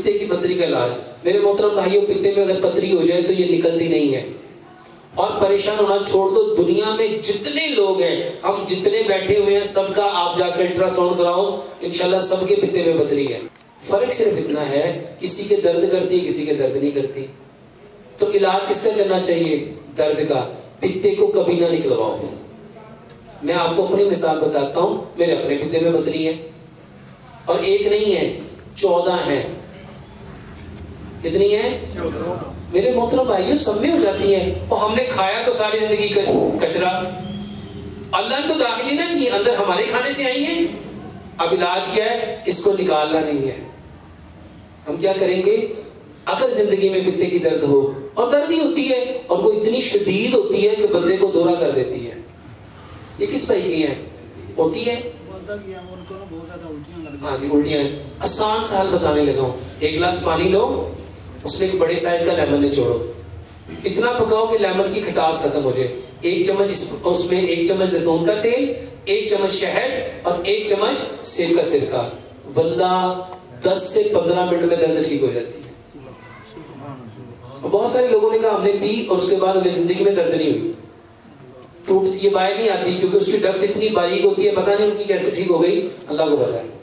पित्ते की पथरी का इलाज। मेरे मोहतरम भाइयों, पित्ते में अगर पथरी हो जाए तो ये निकलती नहीं है। और परेशान होना छोड़ दो, दुनिया में जितने लोग हैं, हम जितने बैठे हुए हैं, सबका आप जाकर अल्ट्रासाउंड कराओ, इंशाल्लाह सबके पित्ते में पथरी है। फर्क सिर्फ इतना है, किसी के दर्द करती है, किसी के दर्द नहीं करती। तो इलाज किसका करना चाहिए? दर्द का। पित्ते को कभी ना निकलवाओ। मैं आपको अपनी मिसाल बताता हूं, मेरे अपने पित्ते में पथरी है, और एक नहीं है, 14 है। कितनी है? मेरे मोहतरम भाइयों, सब में हो जाती है। और हमने खाया तो सारी जिंदगी कचरा, अल्लाह ने तो दाखिल ही ना की, अंदर हमारे खाने से आई है। अब इलाज क्या है? इसको निकालना नहीं है। हम क्या करेंगे? अगर जिंदगी में पित्ते की दर्द हो, और दर्द ही होती है, और वो इतनी शदीद होती है कि बंदे को दौरा कर देती है। ये किस भाई की है? होती है, उल्टियां। आसान साल बताने लगा हूं। एक गिलास पानी लो, उसमें एक बड़े साइज का लेमन निचोड़ो, इतना पकाओ कि लेमन की खटास खत्म हो जाए। एक चम्मच उसमें 1 चम्मच जैतून का तेल, 1 चम्मच शहद और 1 चम्मच सेब का सिरका। वल्लाह 10 से 15 मिनट में दर्द ठीक हो जाती है। बहुत सारे लोगों ने कहा हमने पी और उसके बाद हमें जिंदगी में दर्द नहीं हुई, टूट ये बाहर नहीं आती, क्योंकि उसकी डक्ट इतनी बारीक होती है, पता नहीं उनकी कैसे ठीक हो गई, अल्लाह को पता है।